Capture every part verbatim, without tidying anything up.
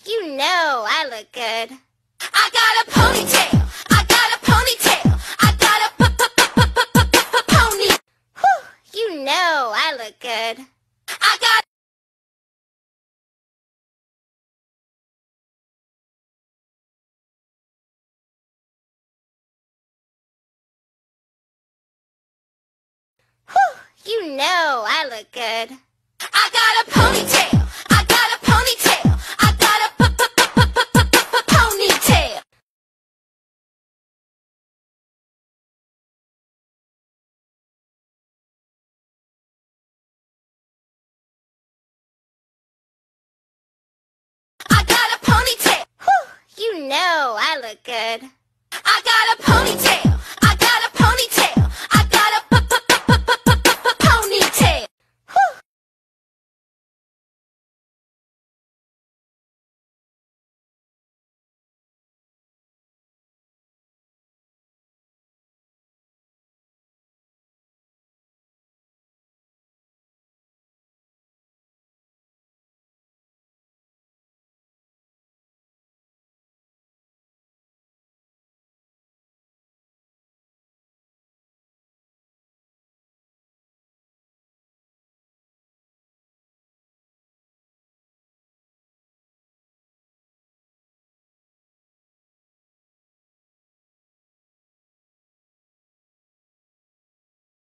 You know I look good. I got a ponytail. I got a ponytail. I got a p-p-p-p-p-p-pony. Whew, you know I look good. I got Whew, you know I look good. I got a ponytail. I got a ponytail. I got a p-p-p-p-p-p-ponytail. I got a ponytail. Whew, you know I look good. I got a ponytail. I got a ponytail. I got a p-p-p-p-p-p-ponytail. Whew.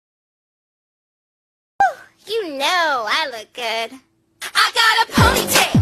You know I look good. I got a ponytail.